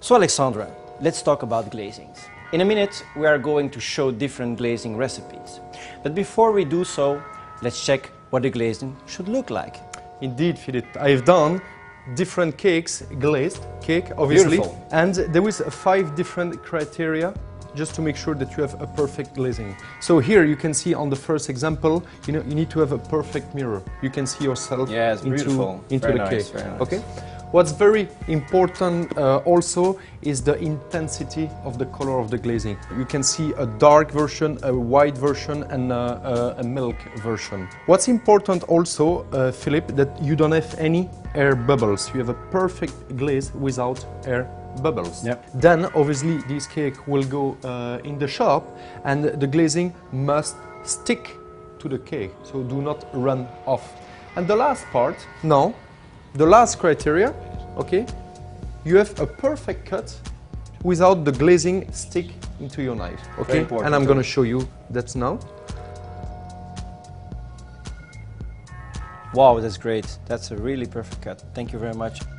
So Alexandra, let's talk about glazings. In a minute, we are going to show different glazing recipes. But before we do so, let's check what the glazing should look like. Indeed, Philippe, I've done different cakes, glazed cake, obviously. Beautiful. And there is 5 different criteria just to make sure that you have a perfect glazing. So here you can see on the first example, you need to have a perfect mirror. You can see yourself into the cake. Very nice. Okay. What's very important also is the intensity of the color of the glazing. You can see a dark version, a white version, and a milk version. What's important also, Philippe, that you don't have any air bubbles. You have a perfect glaze without air bubbles. Yep. Then obviously this cake will go in the shop and the glazing must stick to the cake, so do not run off. And the last part, now, the last criteria, okay, you have a perfect cut without the glazing stick into your knife, okay? And I'm going to show you that now. Wow, that's great. That's a really perfect cut. Thank you very much.